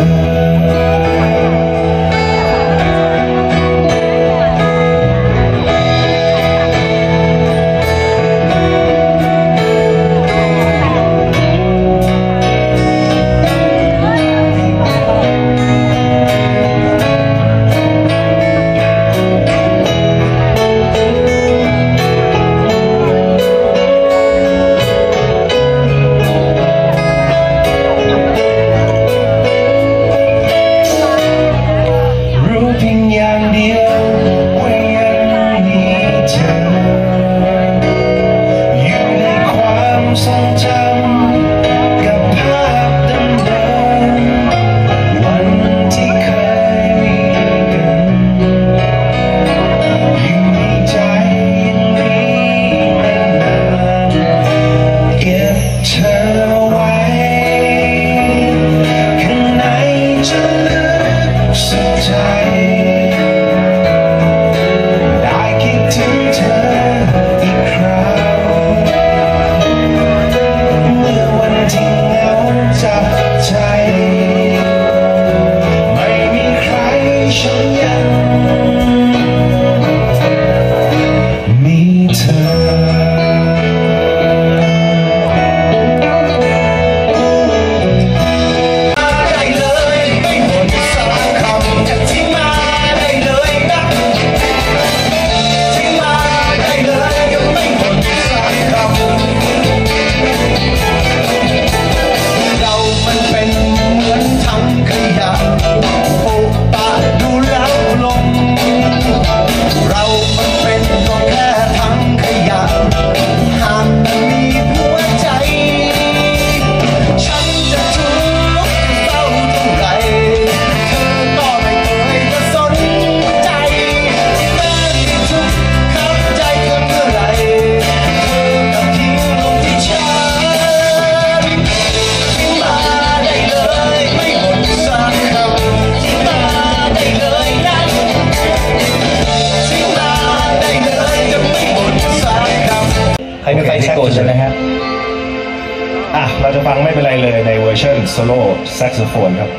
ใช่ไหมฮะเราจะฟังไม่เป็นไรเลยในเวอร์ชันโซโล่แซกโซโฟนครับ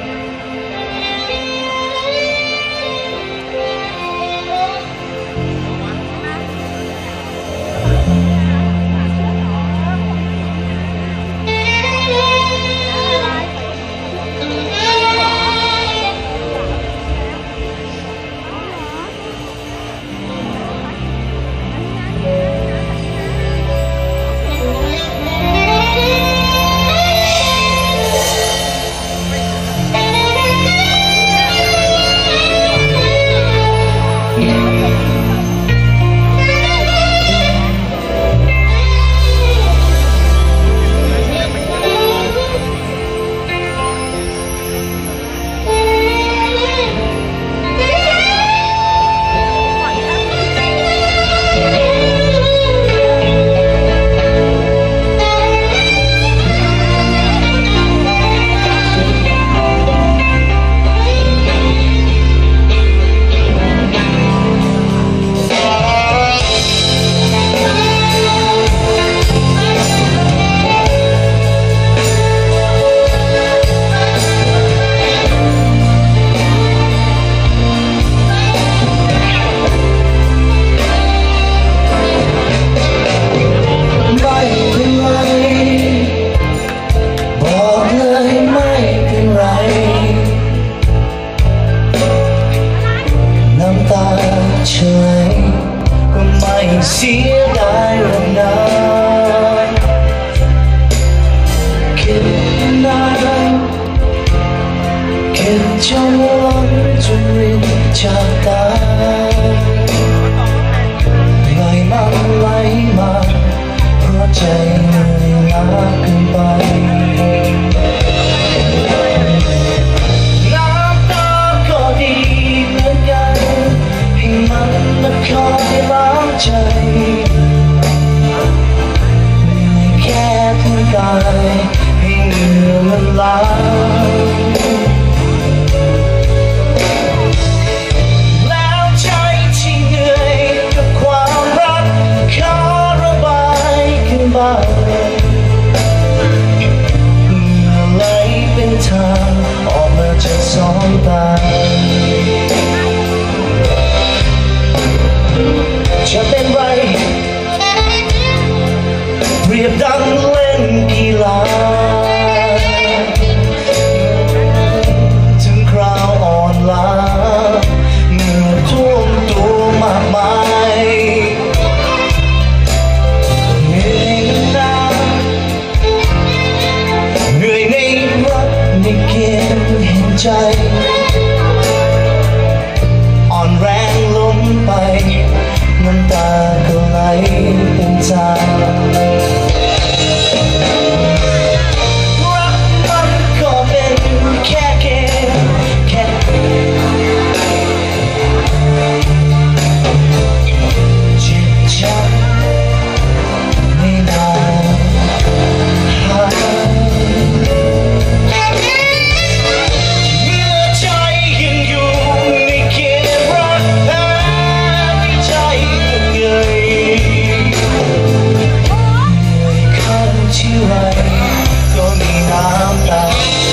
เสียดายหรอกนะคิดนานคิดจนวันจนรินจากตาไหลมันไหลมาเพราะใจเหนื่อยล้าเกินไปน้ำตาก็ดีเหมือนกันให้มันมาคอยล้างใจไม่แค่ทั้งกายให้เหงื่อมันล้างแล้วใจที่เหนื่อยกับความรักขอระบายขึ้นบ้างจากสองตาจะเป็นไรเปรียบดังเล่นกีฬาถึงคราวอ่อนล้าเหงื่อท่วมตัวมากมายเหนื่อยนะเหนื่อยในรักในเกมเห็นใจอ่อนแรงล้มไปน้ำตาก็ไหลเป็นทางรักมันก็เป็นแค่เกมแค่เจ็บช้ำไม่นานหายเมื่อใจยังอยู่ในเกมรักใจเหนื่อยเข้าที่ไรก็มีน้ำตา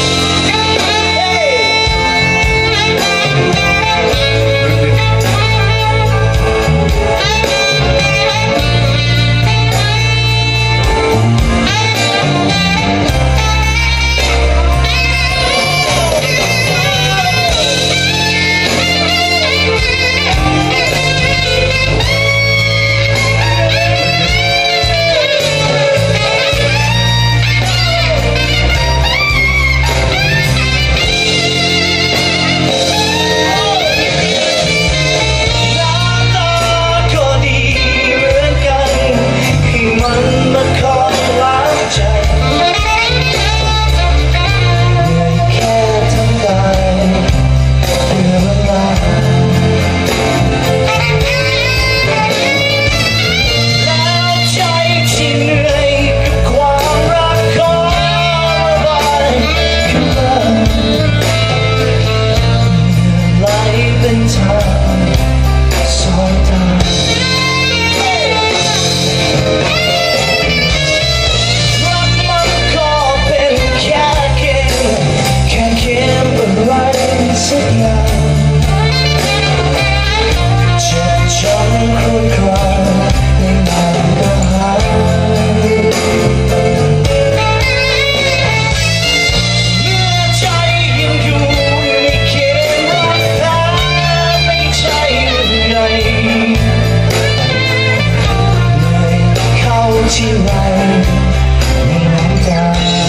ที่ไรมีน้ำตา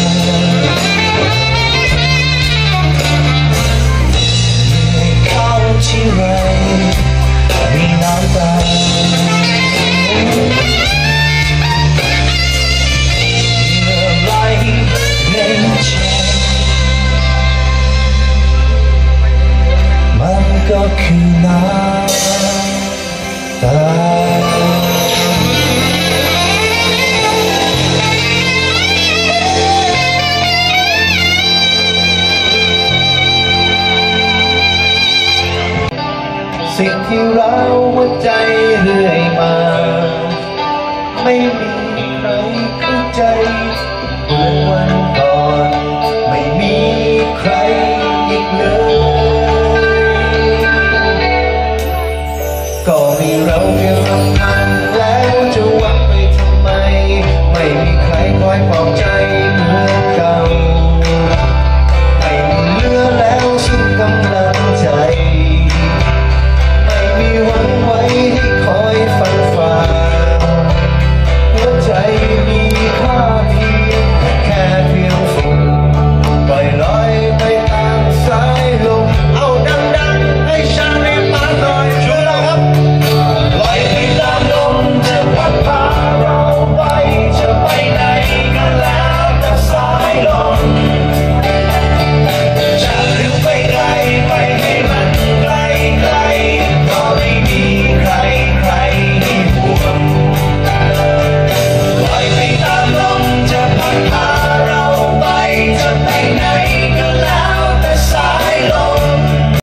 เข้าที่ไรมีน้ำตาเหนื่อยไหลในใจมันก็คือน้ำตาสิ่งที่เราหัวใจเรื่อยมาไม่มี